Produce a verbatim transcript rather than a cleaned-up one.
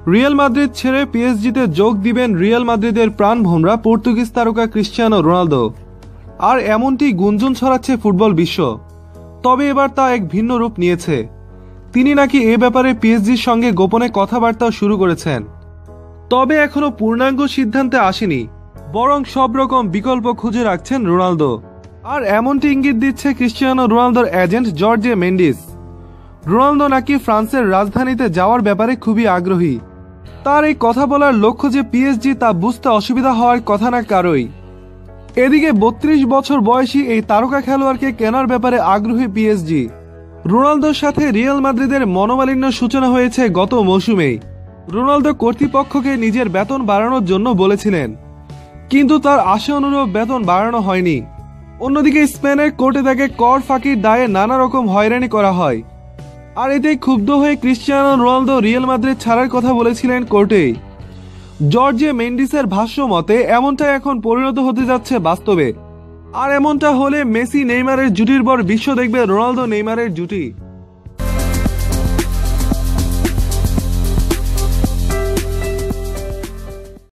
Real Madrid ছেড়ে পিএসজিতে যোগ দিবেন রিয়াল মাদ্রিদের প্রাণভোমরা পর্তুগিজ তারকা ক্রিশ্চিয়ানো রোনালদো। আর এমনটি গুঞ্জন ছড়াচ্ছে ফুটবল বিশ্ব। তবে এবার তা এক ভিন্ন রূপ নিয়েছে। তিনি নাকি এ ব্যাপারে পিএসজির সঙ্গে গোপনে কথাবার্তা শুরু করেছেন। তবে এখনো পূর্ণাঙ্গ সিদ্ধান্তে আসেনি, বরং সব রকম বিকল্প খুঁজে রাখছেন রোনালদো। আর এমনটি ইঙ্গিত দিচ্ছে ক্রিশ্চিয়ানো রোনালদোর এজেন্ট জর্জে মেন্ডিস। রোনালদো নাকি ফ্রান্সের রাজধানীতে যাওয়ার ব্যাপারে খুবই আগ্রহী। তার এই কথা বলার লক্ষ্য যে পিএসজি তা বুঝতে অসুবিধা হওয়ার কথা না কারোই। এদিকে বত্রিশ বছর বয়সী এই তারকা খেলোয়াড়কে কেনার ব্যাপারে আগ্রহী পিএসজি। রোনালদোর সাথে রিয়াল মাদ্রিদের মনোমালিন্য সূচনা হয়েছে গত মৌসুমেই। রোনালদো কর্তৃপক্ষকে নিজের বেতন বাড়ানোর জন্য বলেছিলেন, কিন্তু তার আশা অনুরূপ বেতন বাড়ানো হয়নি। অন্যদিকে স্পেনের কোর্টে তাকে কর ফাঁকির দায়ে নানা রকম হয়রানি করা হয়। আর এতে ক্ষুব্ধ হয়ে ক্রিশ্চিয়ানো রোনালদো রিয়াল মাদ্রিদ ছাড়ার কথা বলেছিলেন কোর্টেই। জর্জে মেন্ডিসের ভাষ্য মতে এমনটা এখন পরিণত হতে যাচ্ছে বাস্তবে। আর এমনটা হলে মেসি নেইমারের জুটির পর বিশ্ব দেখবে রোনালদো নেইমারের জুটি।